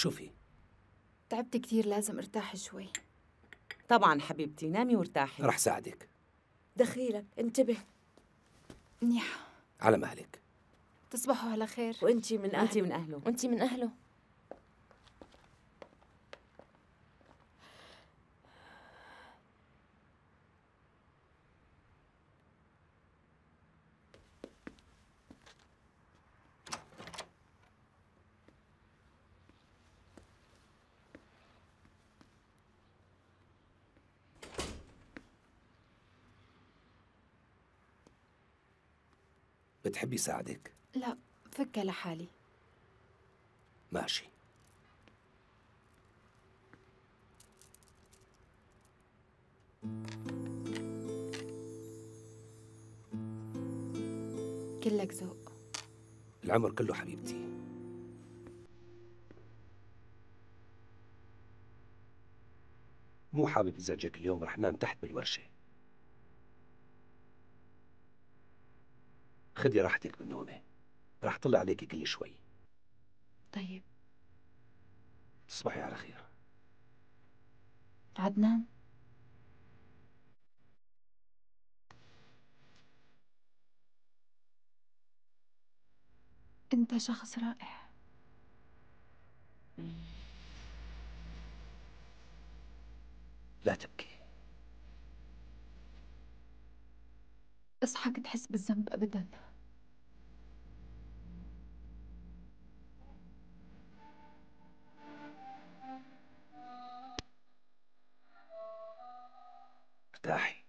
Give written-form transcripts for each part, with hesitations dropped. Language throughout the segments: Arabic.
شوفي، تعبت كثير، لازم ارتاح شوي. طبعا حبيبتي، نامي وارتاحي. رح ساعدك. دخيلك، انتبه. منيح. على مهلك. تصبحوا على خير. وانتي من أهله. وانتي من أهله. وانتي من أهله. بتحبي ساعدك؟ لا، فكها لحالي. ماشي. كلك ذوق. العمر كله حبيبتي. مو حابب ازعجك اليوم، رح نام تحت بالورشة. خدي راحتك بالنومة، رح طلع عليكي كل شوي. طيب. تصبحي على خير. عدنان، انت شخص رائع. لا تبكي. اصحك تحس بالذنب ابدا. ارتاحي.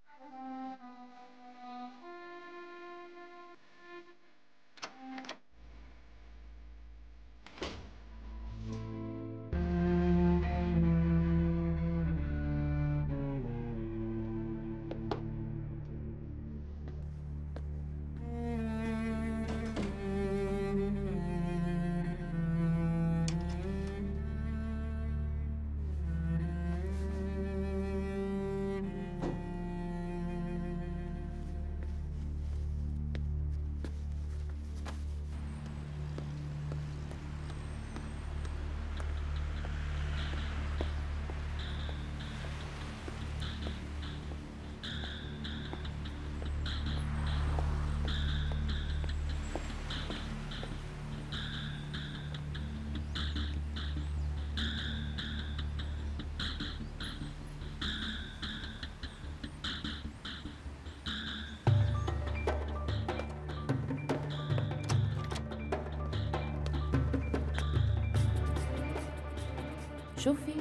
شوفي،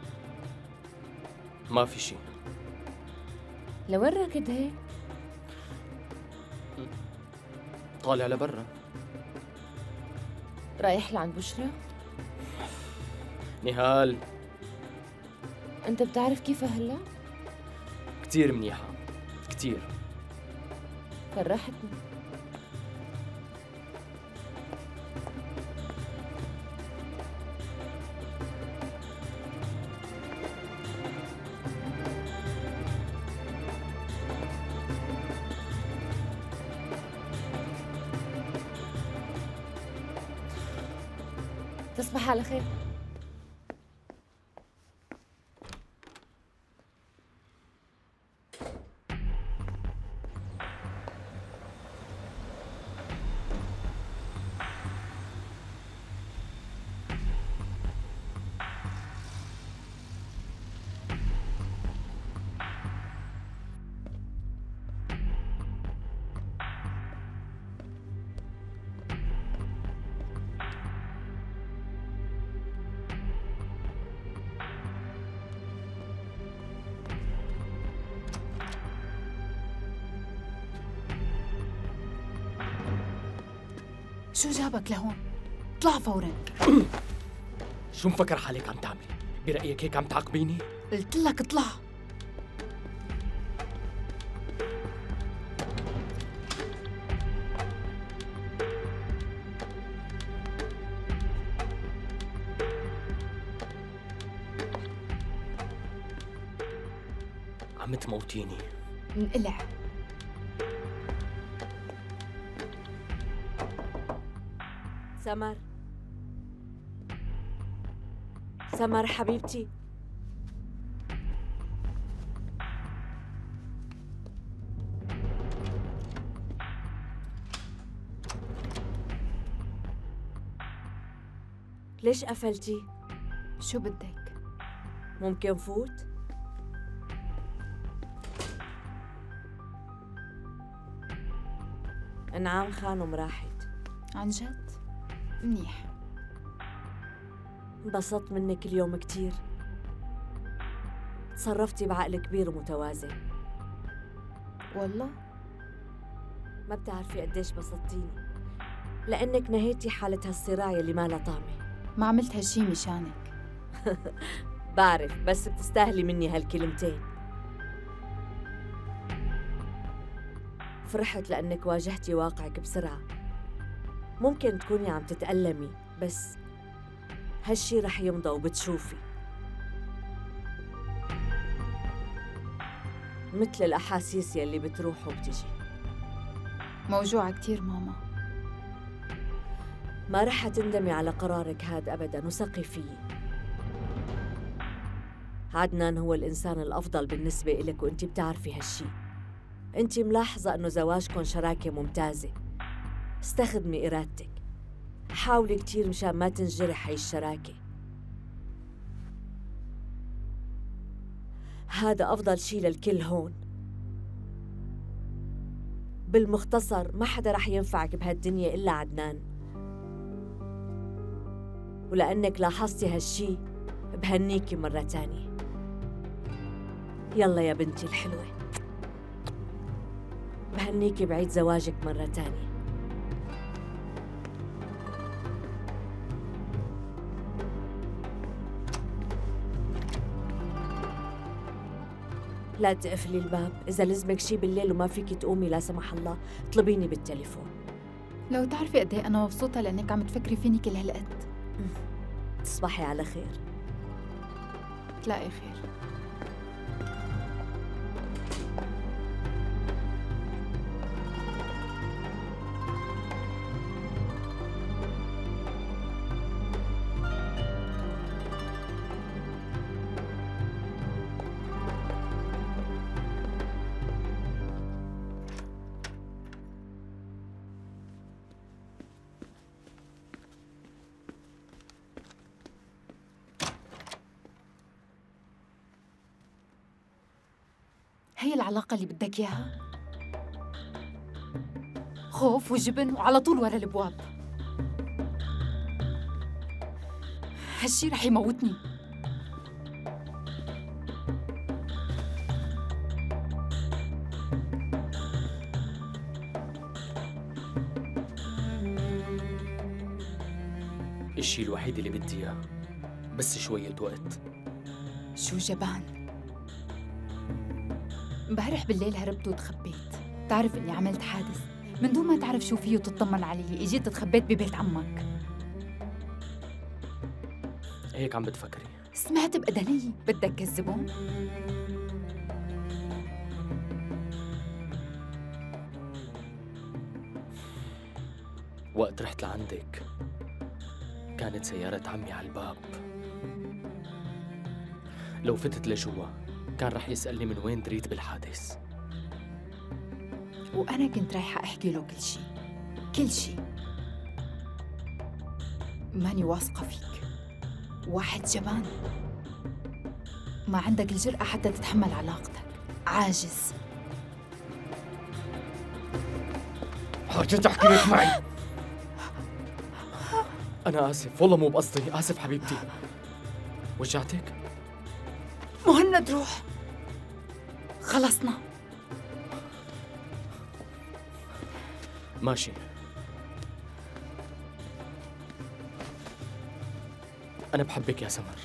ما في شيء. لوين راكد هيك؟ طالع لبرا. رايح لعند بشرى؟ نهال انت بتعرف كيف هلا؟ كتير منيحة، كتير. فرحتني. تصبح على خير. شو جابك لهون؟ اطلع فورا. شو مفكر حالك عم تعملي؟ برأيك هيك عم تعاقبيني؟ قلت لك اطلع. عم تموتيني. انقلع. سمر، سمر حبيبتي، ليش قفلتي؟ شو بدك؟ ممكن فوت؟ انعام خانم راحت. عن جد؟ منيح. انبسطت منك اليوم كتير. تصرفتي بعقل كبير ومتوازن. والله؟ ما بتعرفي قديش بسطتيني، لأنك نهيتي حالة هالصراع يلي ما لها طعمة. ما عملت هالشي مشانك. بعرف، بس بتستاهلي مني هالكلمتين. فرحت لأنك واجهتي واقعك بسرعة. ممكن تكوني عم تتألمي، بس هالشي رح يمضى وبتشوفي. مثل الأحاسيس يلي بتروح وبتجي. موجوعة كتير ماما. ما رح تندمي على قرارك هاد أبداً، وثقي فيي. عدنان هو الإنسان الأفضل بالنسبة إلك، وإنتي بتعرفي هالشي. إنتي ملاحظة إنه زواجكن شراكة ممتازة. استخدمي إرادتك، حاولي كتير مشان ما تنجرح هاي الشراكة. هذا أفضل شي للكل هون. بالمختصر ما حدا رح ينفعك بهالدنيا إلا عدنان، ولأنك لاحظتي هالشي بهنيكي مرة تانية. يلا يا بنتي الحلوة، بهنيكي بعيد زواجك مرة تانية. لا تقفلي الباب. إذا لزمك شي بالليل وما فيكي تقومي لا سمح الله، اطلبيني بالتليفون. لو تعرفي قد ايه انا مبسوطة لانك عم تفكري فيني كل هالقد. تصبحي على خير. تلاقي خير. هي العلاقة اللي بدك إياها؟ خوف وجبن وعلى طول ورا الابواب. هالشي رح يموتني. الشي الوحيد اللي بدي اياه بس شوية وقت. شو جبان. امبارح بالليل هربت وتخبيت. تعرف اني عملت حادث من دون ما تعرف شو فيه وتطمن علي. اجيت تخبيت ببيت عمك. هيك عم بتفكري؟ سمعت بأذني. بدك كذبهم؟ وقت رحت لعندك كانت سيارة عمي على الباب. لو فتت لجوا كان رح يسألني من وين دريت بالحادث. وأنا كنت رايحة أحكي له كل شي كل شي. ماني واثقة فيك. واحد جبان. ما عندك الجرأة حتى تتحمل علاقتك. عاجز. حاجة تحكي لك معي. أنا آسف والله مو بقصدي. آسف حبيبتي. وجعتك؟ مهند روح. خلصنا. ماشي. أنا بحبك يا سمر.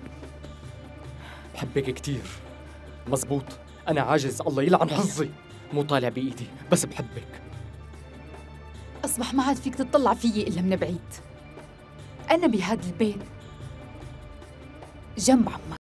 بحبك كتير. مزبوط. أنا عاجز الله يلعن حظي. مو طالع بإيدي بس بحبك. أصبح ما عاد فيك تطلع فيي إلا من بعيد. أنا بهذا البيت جنب عمك.